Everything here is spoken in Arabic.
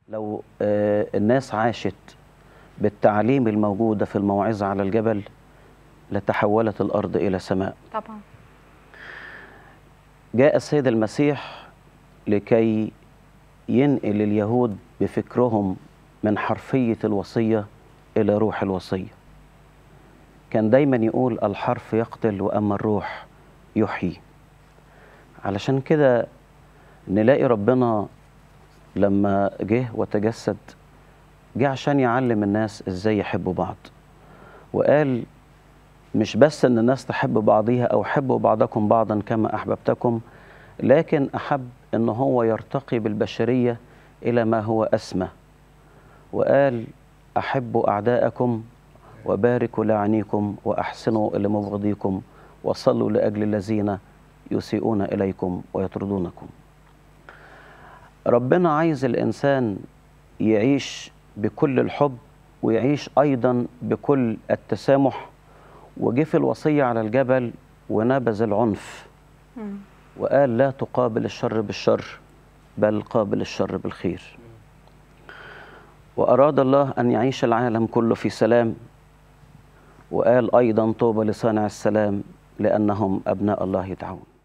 لو الناس عاشت بالتعليم الموجودة في الموعظة على الجبل لتحولت الأرض إلى سماء. طبعا. جاء السيد المسيح لكي ينقل اليهود بفكرهم من حرفية الوصية إلى روح الوصية. كان دايما يقول الحرف يقتل وأما الروح يحيي. علشان كده نلاقي ربنا لما جه وتجسد جه عشان يعلم الناس ازاي يحبوا بعض، وقال مش بس ان الناس تحب بعضيها او حبوا بعضكم بعضا كما احببتكم، لكن احب ان هو يرتقي بالبشرية الى ما هو اسمى، وقال احبوا اعداءكم وباركوا لاعنيكم واحسنوا الى مبغضيكم وصلوا لاجل الذين يسيئون اليكم ويطردونكم. ربنا عايز الانسان يعيش بكل الحب ويعيش أيضا بكل التسامح، وجه في الوصية على الجبل ونبذ العنف وقال لا تقابل الشر بالشر بل قابل الشر بالخير. وأراد الله أن يعيش العالم كله في سلام، وقال أيضا طوبى لصانع السلام لأنهم أبناء الله يدعون.